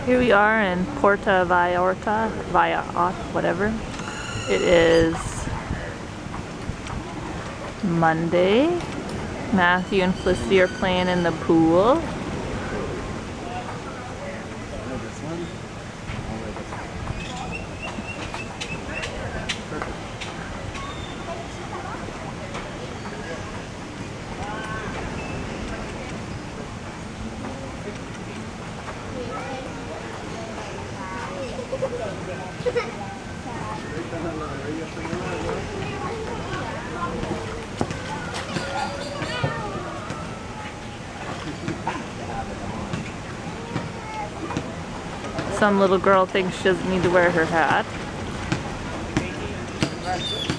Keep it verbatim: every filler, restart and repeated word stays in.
Here we are in Porta Vallarta, Vallarta, whatever. It is Monday. Matthew and Felicity are playing in the pool. Some little girl thinks she doesn't need to wear her hat.